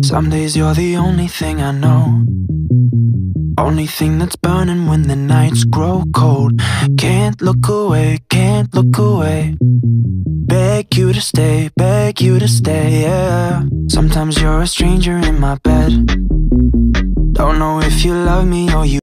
Some days you're the only thing I know, only thing that's burning when the nights grow cold. Can't look away, can't look away. Beg you to stay, beg you to stay, yeah. Sometimes you're a stranger in my bed. Don't know if you love me or you